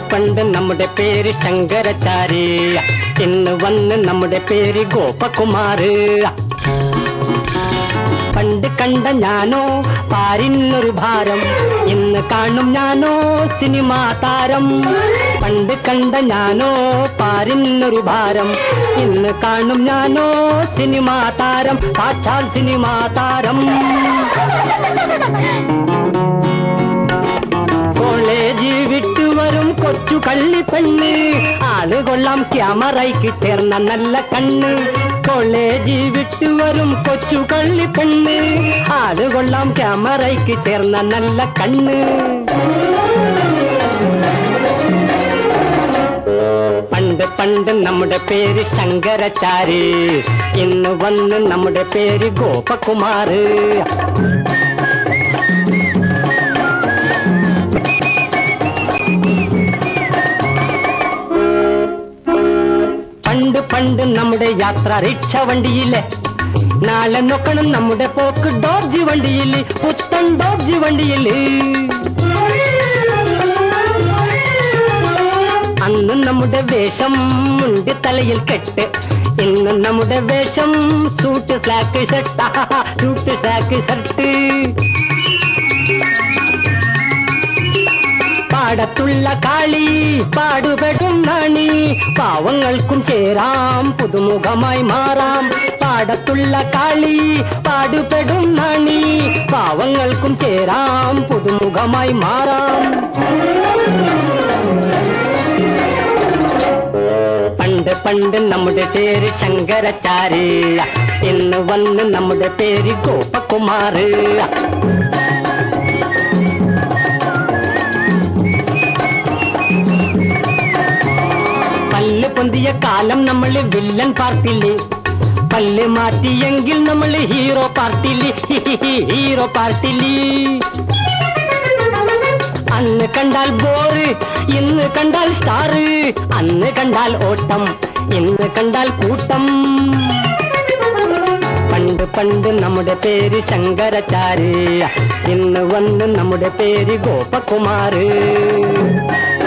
പണ്ട് നമ്മുടെ പേര് ശങ്കരാചാരി, ഇന്ന് വന്ന് നമ്മുടെ പേര് ഗോപകുമാർ. പണ്ട് കണ്ട ഞാനോ പാരിന്നൊരു ഭാരം, ഇന്ന് കാണും ഞാനോ സിനിമാ താരം. പണ്ട് കണ്ട ഞാനോ പാരിന്നൊരു ഭാരം, ഇന്ന് കാണും ഞാനോ സിനിമാ താരം, സാക്ഷാൽ സിനിമാ താരം. കോളേജ് വിട്ടുവരും കൊച്ചു കള്ളിപ്പെണ്ണ്, ആള് കൊള്ളാം ക്യാമറയ്ക്ക് ചേർന്ന നല്ല കണ്ണ്. കോളേജ് വിട്ടുവരും കൊച്ചു കള്ളിപ്പെണ്ണ്, ആള് കൊള്ളാം ക്യാമറയ്ക്ക് ചേർന്ന നല്ല കണ്ണ്. പണ്ട് പണ്ട് നമ്മുടെ പേര് ശങ്കരാചാരി, ഇന്ന് വന്ന് നമ്മുടെ പേര് ഗോപകുമാർ. പണ്ട് പണ്ട് നമ്മുടെ യാത്ര റിക്ഷ വണ്ടിയിലെ, നാളെ നോക്കണം നമ്മുടെ പോക്ക് ഡോർജി വണ്ടിയിൽ, പുത്തൻ ഡോർജി വണ്ടിയിൽ. അന്ന് നമ്മുടെ വേഷം മുണ്ടി തലയിൽ കെട്ട്, ഇന്ന് നമ്മുടെ വേഷം suit slack shirt, suit slack shirt. പാടത്തുള്ള കാളി പാടുപെടും നാണി, പാവങ്ങൾക്കും ചേരാം പുതുമുഖമായി മാറാം. പാടത്തുള്ള കാളി പാടുപെടും നാണി, പാവങ്ങൾക്കും ചേരാം പുതുമുഖമായി മാറാം. പണ്ട് പണ്ട് നമ്മുടെ പേര് ശങ്കരാചാരി, ഇന്ന് വന്ന് നമ്മുടെ പേര് ഗോപകുമാർ. പല്ല് പൊന്തിയ കാലം നമ്മൾ വില്ലൻ പാർട്ടിയില്, പല്ല് മാറ്റിയെങ്കിൽ നമ്മൾ ഹീറോ പാർട്ടിയില്, ഹീറോ പാർട്ടിയില്. അന്ന് കണ്ടാൽ ബോറ്, ഇന്ന് കണ്ടാൽ സ്റ്റാർ. അന്ന് കണ്ടാൽ ഓട്ടം, ഇന്ന് കണ്ടാൽ കൂട്ടം. പണ്ട് പണ്ട് നമ്മുടെ പേര് ശങ്കരാചാരി, ഇന്ന് വന്ന് നമ്മുടെ പേര് ഗോപകുമാർ.